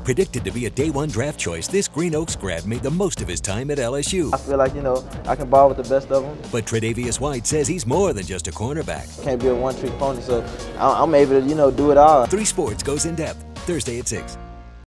Predicted to be a day-one draft choice, this Green Oaks grad made the most of his time at LSU. I feel like, I can ball with the best of them. But Tre'Davious White says he's more than just a cornerback. Can't be a one-trick pony, so I'm able to, do it all. 3 Sports goes in depth, Thursday at 6.